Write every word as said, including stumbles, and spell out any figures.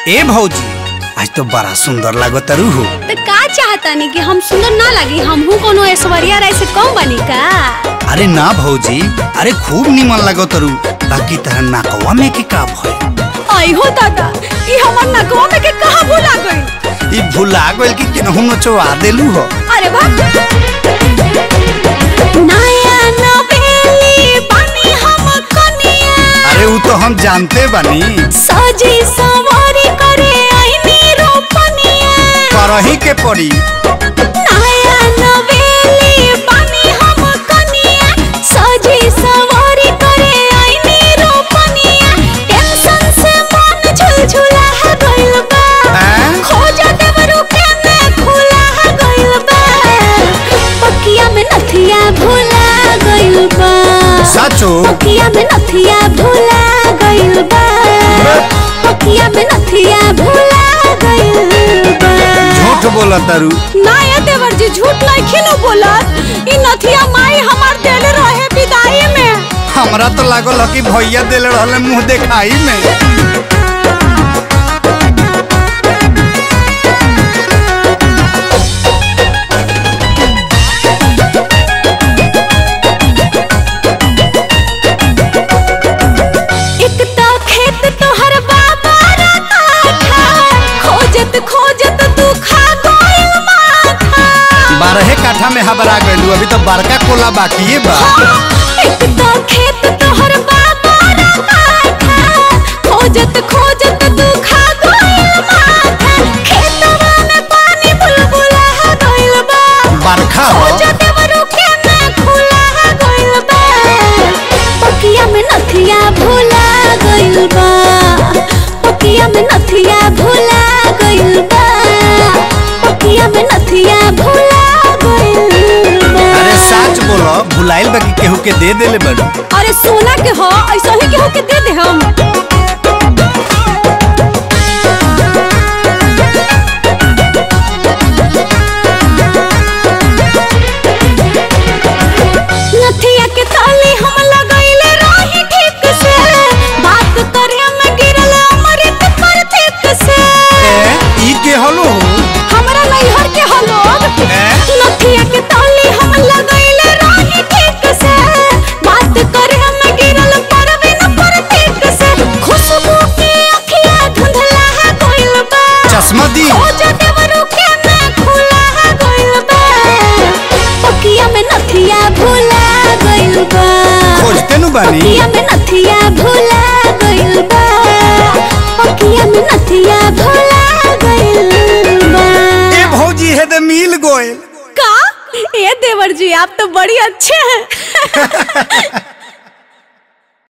ए भौजी आज तो बड़ा सुंदर लागो तरु हो। तो का चाहता नहीं कि हम सुंदर ना लगी, हम हूँ कोनो ऐश्वर्या राय से कम बनी का? अरे ना भौजी, अरे खूब निमन लागो तरु। बाकी तरह नाकवा में के का भय? आई हो दादा, ई हमर नाकवा में के कहां भुला गई? ई भुला गइल कि केनहु नचवा देलु हो। अरे वाह, नया नवेली बनी हम कनिया। अरे वो तो हम जानते बनी। सजी सवारी करे आईनी रोपनिया। करही के पड़ी। नया नवेली बनी हम कनिया। सजी सवारी करे आईनी रोपनिया। टेंशन से मन झुलझुला गइल बा। खोजा देवरू के में खुला गइल बा। पकिया में नथिया भुला गइल बा। सचो? पकिया में नथिया भुला गइल बा। पकिया में नथिया भुला गइल बा। झूठ बोला तारू। ना ये देवर जी झूठ नहीं खिलो बोलत। ई नथिया माई हमार देले रहे विदाई में। हमरा तो लागल कि भैया देले रहले मुंह देखाई में। बारह काठा में हबरा गइलू, अभी तो बड़का कोला बाकी है बा। एक तो खेत तोहर बाबा काठा, खोजत खोजत तू खा गइल माथा। खेतवा में पानी बुलबुला गइल बा। बरखा हो। खोजत देवरू के में खुला गइल बा। पकिया में नथिया भुला गइल बा। पकिया में नथिया भुला गइल बा। पकिया में नथिया भुला। अरे सच बोलो, भुलाइल बाकी केहू के दे देले बड़ू। अरे सोना के हो, ऐसा ही केहू के दे दे हम। नथिया के ताली हम लगाइले रही ठीक से। बात करे में गिरल अमृत पर ठीक से। ए ई के हलो? हमरा नैहर के हलो। नथिया के ताली हम लगाइले रही ठीक से। बात करे में गिरल परवीन पर ठीक से। खुशबू की अखिया धुंधला गइल बा। चश्मा दी। खोजा देवरू के में खुला गइल बा। पकिया में नथिया भुला गइल बा। खोजते नु बानी। पकिया में नथिया भुला गइल बा। पकिया में नथिया भुला गइल बा। ए भौजी है दे मिल गोयल। का? ये देवर जी आप तो बड़ी अच्छे हैं।